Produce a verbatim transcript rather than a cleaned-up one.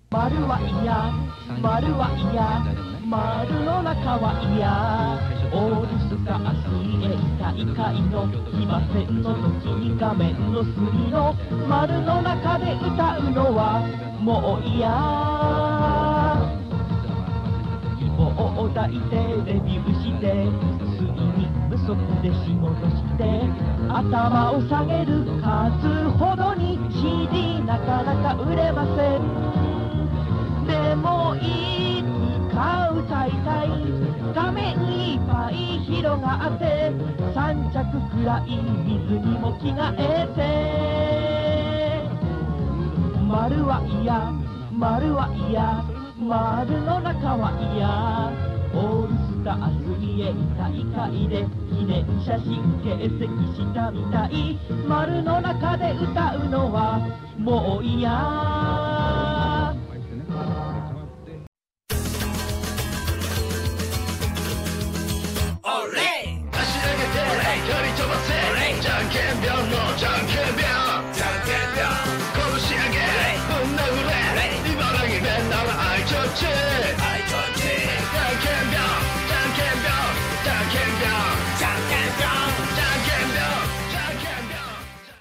丸は嫌、丸は嫌、丸の中は嫌。オールスター水泳大会の騎馬戦の時に画面の隅の丸の中で歌うのはもう嫌。希望を抱いてデビューして睡眠不足で仕事して頭を下げる数ほどに シーディー なかなか売れません。でもいつか歌いたい画面いっぱい広がってさん着くらい水にも着替えて丸は嫌、丸は嫌、丸の中は嫌。オールスター水泳大会で記念写真形跡したみたい。丸の中で歌うのはもう嫌。 じゃんけんぴょんのじゃんけんぴょんじゃんけんぴょん拳上げぶん殴れ茨城弁なら愛ちょちゅ